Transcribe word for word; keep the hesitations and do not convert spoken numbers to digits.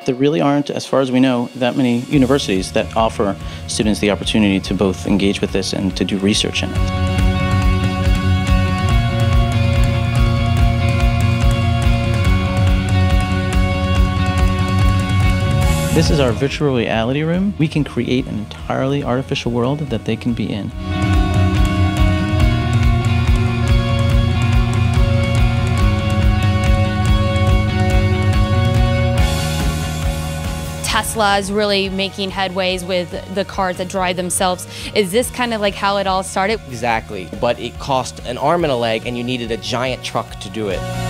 there really aren't, as far as we know, that many universities that offer students the opportunity to both engage with this and to do research in it. This is our virtual reality room. We can create an entirely artificial world that they can be in. Tesla is really making headways with the cars that drive themselves. Is this kind of like how it all started? Exactly, but it cost an arm and a leg and you needed a giant truck to do it.